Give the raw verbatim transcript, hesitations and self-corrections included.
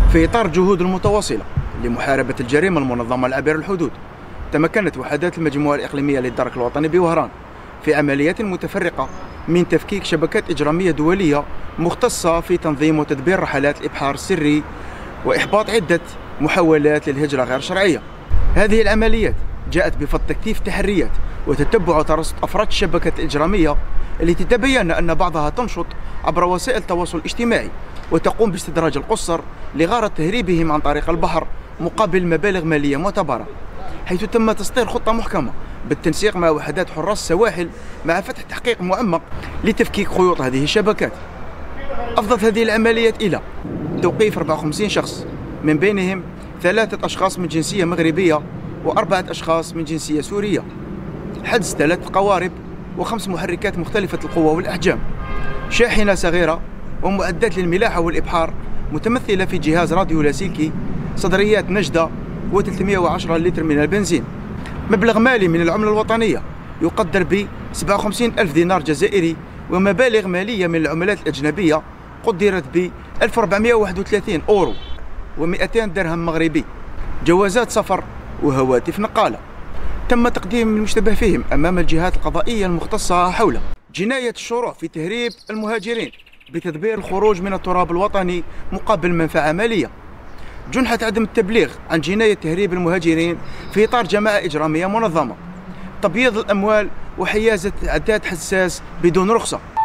في إطار الجهود المتواصلة لمحاربة الجريمة المنظمة عبر الحدود، تمكنت وحدات المجموعة الإقليمية للدرك الوطني بوهران في عمليات متفرقة من تفكيك شبكات إجرامية دولية مختصة في تنظيم وتدبير رحلات الإبحار السري وإحباط عدة محاولات للهجرة غير شرعية. هذه العمليات جاءت بفضل تكثيف التحريات وتتبع وترصد أفراد الشبكات الإجرامية التي تبين أن بعضها تنشط عبر وسائل التواصل الاجتماعي وتقوم باستدراج القُصّر لغرض تهريبهم عن طريق البحر مقابل مبالغ مالية معتبرة، حيث تم تسطير خطة محكمة بالتنسيق مع وحدات حراس السواحل مع فتح تحقيق معمق لتفكيك خيوط هذه الشبكات. أفضت هذه العمليات إلى توقيف أربعة وخمسين شخص، من بينهم ثلاثة أشخاص من جنسية مغربية وأربعة أشخاص من جنسية سورية، حجز ثلاث قوارب وخمس محركات مختلفة القوة والأحجام، شاحنة صغيرة ومعدات للملاحة والإبحار متمثلة في جهاز راديو لاسلكي، صدريات نجدة وثلاثمئة وعشرة لتر من البنزين. مبلغ مالي من العملة الوطنية يقدر ب سبعة وخمسين ألف دينار جزائري، ومبالغ مالية من العملات الأجنبية قدرت ب ألف وأربعمئة وواحد وثلاثين أورو ومئتين درهم مغربي، جوازات سفر وهواتف نقالة. تم تقديم المشتبه فيهم أمام الجهات القضائية المختصة حول جناية الشروع في تهريب المهاجرين بتدبير الخروج من التراب الوطني مقابل منفعة مالية، جنحة عدم التبليغ عن جناية تهريب المهاجرين في إطار جماعة إجرامية منظمة، تبييض الأموال وحيازة عداد حساس بدون رخصة.